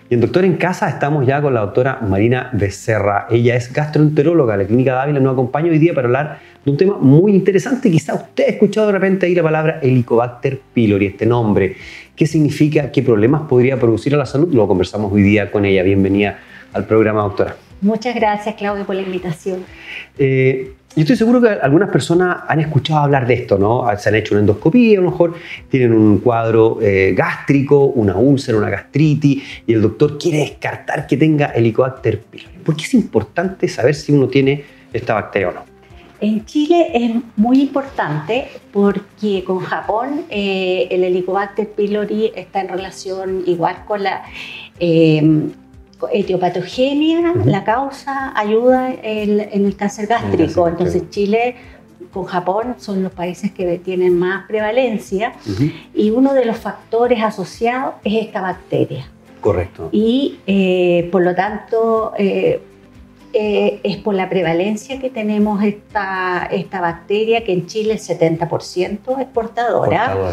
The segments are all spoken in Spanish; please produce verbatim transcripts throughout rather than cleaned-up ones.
Y en Doctor en Casa estamos ya con la doctora Marina Becerra. Ella es gastroenteróloga de la Clínica Dávila. Nos acompaña hoy día para hablar de un tema muy interesante. Quizá usted ha escuchado de repente ahí la palabra Helicobacter pylori, este nombre. ¿Qué significa? ¿Qué problemas podría producir a la salud? Lo conversamos hoy día con ella. Bienvenida al programa, doctora. Muchas gracias, Claudio, por la invitación. Eh, yo estoy seguro que algunas personas han escuchado hablar de esto, ¿no? Se han hecho una endoscopía, a lo mejor tienen un cuadro eh, gástrico, una úlcera, una gastritis, y el doctor quiere descartar que tenga Helicobacter pylori. ¿Por qué es importante saber si uno tiene esta bacteria o no? En Chile es muy importante porque con Japón eh, el Helicobacter pylori está en relación igual con la eh, etiopatogenia, uh-huh. La causa ayuda en, en el cáncer gástrico. Entonces Chile con Japón son los países que tienen más prevalencia, uh-huh. Y uno de los factores asociados es esta bacteria. Correcto. Y eh, por lo tanto eh, eh, es por la prevalencia que tenemos esta, esta bacteria, que en Chile el setenta por ciento es portadora. Portadora.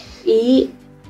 Y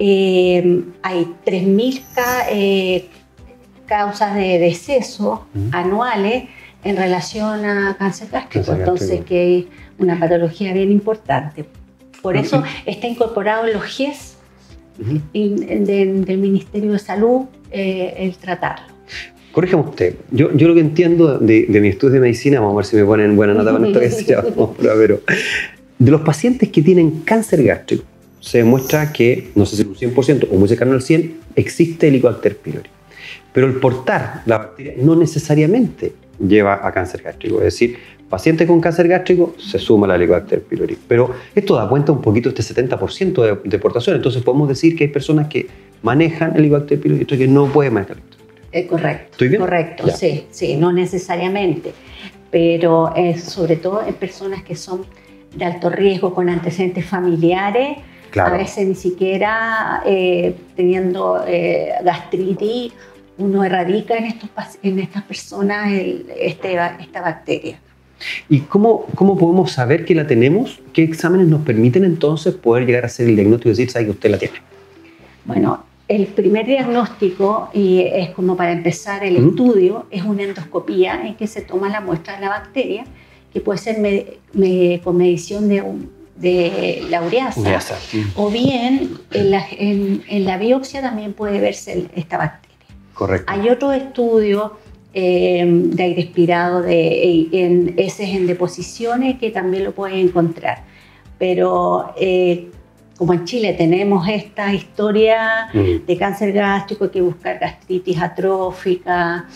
eh, hay tres mil eh, causas de deceso uh-huh. anuales en relación a cáncer gástrico, cáncer entonces gástrico. Que es una patología bien importante. Por eso uh-huh. está incorporado en los G E S uh-huh. in, de, del Ministerio de Salud eh, el tratarlo. Corríjame usted, yo, yo lo que entiendo de, de mi estudio de medicina, vamos a ver si me ponen buena nota con esto que decía, pero de los pacientes que tienen cáncer gástrico, se demuestra que, no sé si un cien por ciento o muy cercano al cien por ciento, existe Helicobacter pylori. Pero el portar la bacteria no necesariamente lleva a cáncer gástrico. Es decir, paciente con cáncer gástrico se suma la Helicobacter pylori. Pero esto da cuenta un poquito de este setenta por ciento de, de portación. Entonces podemos decir que hay personas que manejan Helicobacter pylori y otras que no pueden manejar Helicobacter pylori. Eh, correcto. ¿Estoy bien? Correcto, sí, sí, no necesariamente. Pero eh, sobre todo en personas que son de alto riesgo con antecedentes familiares, claro. A veces ni siquiera eh, teniendo eh, gastritis, uno erradica en, estos, en estas personas el, este, esta bacteria. ¿Y cómo, cómo podemos saber que la tenemos? ¿Qué exámenes nos permiten entonces poder llegar a hacer el diagnóstico y decir, ¿sabe que usted la tiene? Bueno, el primer diagnóstico, y es como para empezar el ¿Mm? estudio, es una endoscopía en que se toma la muestra de la bacteria, que puede ser me, me, con medición de, de la ureasa, ureasa. O bien en la, en, en la biopsia también puede verse esta bacteria. Correcto. Hay otro estudio eh, de aire expirado de, en heces en deposiciones que también lo pueden encontrar. Pero eh, como en Chile tenemos esta historia mm. de cáncer gástrico, hay que buscar gastritis atrófica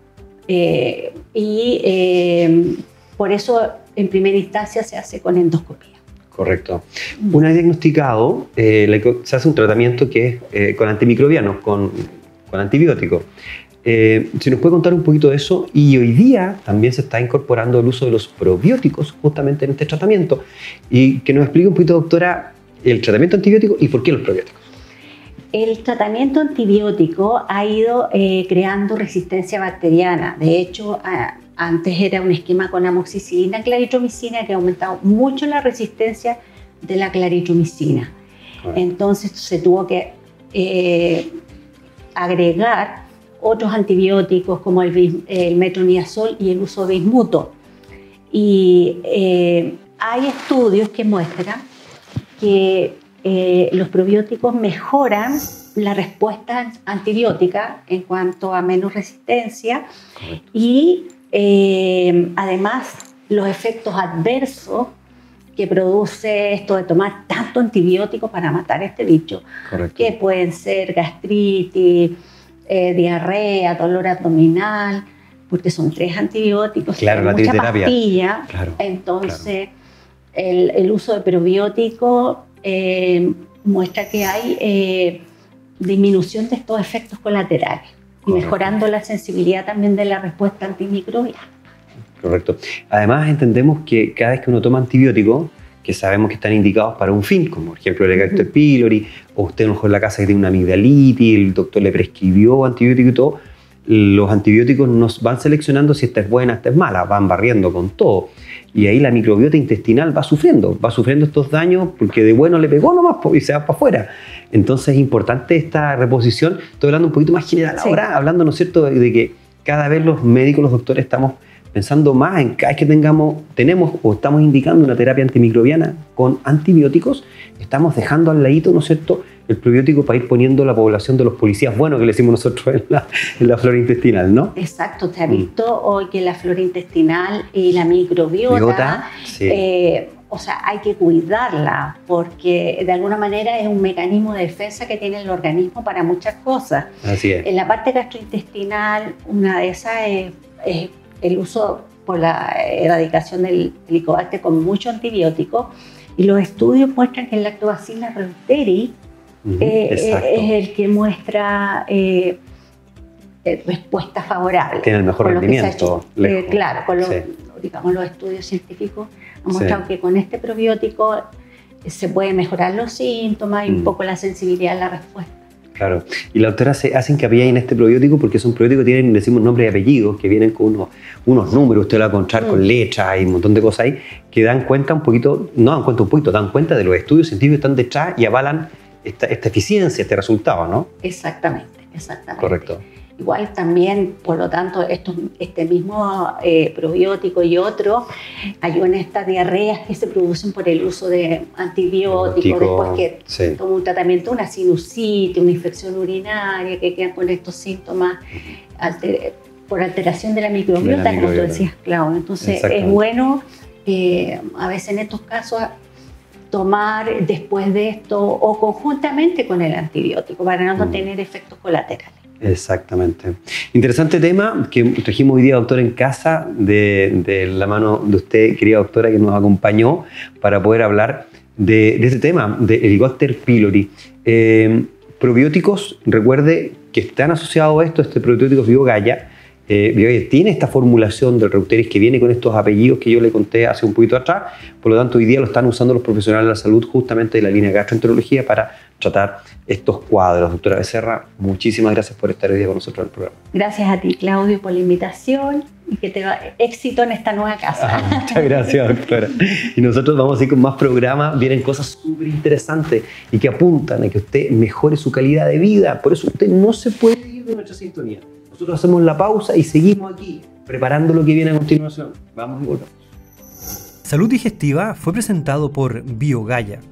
eh, y eh, por eso en primera instancia se hace con endoscopía. Correcto. Una vez diagnosticado, eh, se hace un tratamiento que es eh, con antimicrobianos, con con antibióticos. Eh, si nos puede contar un poquito de eso, y hoy día también se está incorporando el uso de los probióticos justamente en este tratamiento, y que nos explique un poquito, doctora, el tratamiento antibiótico y por qué los probióticos. El tratamiento antibiótico ha ido eh, creando resistencia bacteriana. De hecho, a, antes era un esquema con amoxicilina, claritromicina, que ha aumentado mucho la resistencia de la claritromicina. Bueno. Entonces se tuvo que eh, agregar otros antibióticos como el, el metronidazol y el uso de bismuto. Y eh, hay estudios que muestran que eh, los probióticos mejoran la respuesta antibiótica en cuanto a menos resistencia. Correcto. Y eh, además los efectos adversos que produce esto de tomar tanto antibiótico para matar este bicho. Correcto. Que pueden ser gastritis, eh, diarrea, dolor abdominal, porque son tres antibióticos, claro, la mucha pastilla. Claro, entonces claro. El, el uso de probiótico eh, muestra que hay eh, disminución de estos efectos colaterales. Correcto. Y mejorando la sensibilidad también de la respuesta antimicrobiana. Correcto. Además entendemos que cada vez que uno toma antibióticos, que sabemos que están indicados para un fin, como por ejemplo el Helicobacter pylori, o usted a lo mejor en la casa que tiene una amigdalitis, el doctor le prescribió antibiótico y todo, los antibióticos nos van seleccionando si esta es buena, esta es mala, van barriendo con todo. Y ahí la microbiota intestinal va sufriendo, va sufriendo estos daños porque de bueno le pegó nomás y se va para afuera. Entonces es importante esta reposición. Estoy hablando un poquito más general Sí. ahora, hablando, ¿no es cierto?, de, de que cada vez los médicos, los doctores estamos pensando más en cada vez que tengamos, tenemos o estamos indicando una terapia antimicrobiana con antibióticos, estamos dejando al ladito, ¿no es cierto?, el probiótico para ir poniendo la población de los policías buenos que le decimos nosotros en la, en la flora intestinal, ¿no? Exacto, se ha visto hoy que la flora intestinal y la microbiota, Biota, sí. eh, o sea, hay que cuidarla porque de alguna manera es un mecanismo de defensa que tiene el organismo para muchas cosas. Así es. En la parte gastrointestinal, una de esas es, es el uso por la erradicación del helicobacter con mucho antibiótico, y los estudios muestran que el Lactobacillus reuteri Uh-huh, eh, exacto. es el que muestra eh, eh, respuesta favorable. Tiene el mejor Con lo que se ha rendimiento, hecho, lejos. eh, claro, con los, Sí. digamos, los estudios científicos han mostrado Sí. que con este probiótico eh, se puede mejorar los síntomas y Mm. un poco la sensibilidad a la respuesta. Claro. Y la doctora se hace hincapié en este probiótico porque son probióticos que tienen, decimos, nombre y apellidos, que vienen con unos, unos números, usted lo va a encontrar Mm. con letras y un montón de cosas ahí, que dan cuenta un poquito, no dan cuenta un poquito, dan cuenta de los estudios científicos que están detrás y avalan esta, esta eficiencia, este resultado, ¿no? Exactamente, exactamente. Correcto. Igual también, por lo tanto, estos, este mismo eh, probiótico y otros ayudan a estas diarreas que se producen por el uso de antibióticos, Antibiótico, después que sí. toma un tratamiento, una sinusitis, una infección urinaria, que quedan con estos síntomas alter, por alteración de la microbiota, De la como tú microbiota. decías, Claudio. Entonces es Exactamente. bueno eh, a veces en estos casos tomar después de esto o conjuntamente con el antibiótico para no Mm. tener efectos colaterales. Exactamente. Interesante tema que trajimos hoy día, doctor, en casa, de, de la mano de usted, querida doctora, que nos acompañó para poder hablar de, de este tema, de Helicobacter pylori. Eh, probióticos, recuerde que están asociados a esto, este probiótico BioGaia. Eh, BioGaia tiene esta formulación del Reuteris que viene con estos apellidos que yo le conté hace un poquito atrás, por lo tanto hoy día lo están usando los profesionales de la salud justamente de la línea gastroenterología para tratar estos cuadros. Doctora Becerra, muchísimas gracias por estar hoy día con nosotros en el programa. Gracias a ti, Claudio, por la invitación y que te va éxito en esta nueva casa. Ah, muchas gracias, doctora. Y nosotros vamos a ir con más programas. Vienen cosas súper interesantes y que apuntan a que usted mejore su calidad de vida. Por eso usted no se puede ir de nuestra sintonía. Nosotros hacemos la pausa y seguimos aquí, preparando lo que viene a continuación. Vamos y volvemos. Salud Digestiva fue presentado por BioGaia,